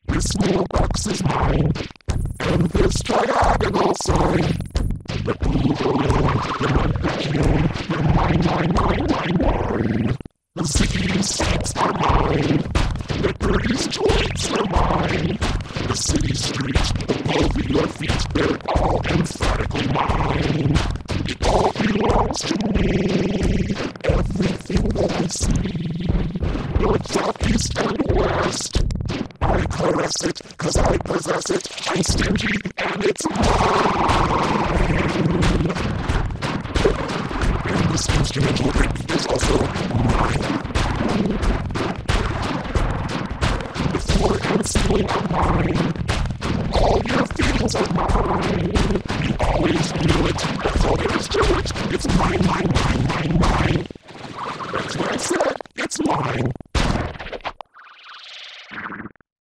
This mailbox is mine, and this triangle sign. The boogaloo, the vacuum, the mine. The city streets are mine. The birdies' joints are mine. The city streets above your feet, they're all emphatically mine. It all belongs to me. Everything that I see, north, south, east, and west. I caress it, 'cause I possess it. I'm stingy, and it's mine. And this instrumental rig is also mine. The floor and ceiling are mine. All your feelings are mine. You always knew it. That's all there is to it. It's mine. That's what I said. It's mine.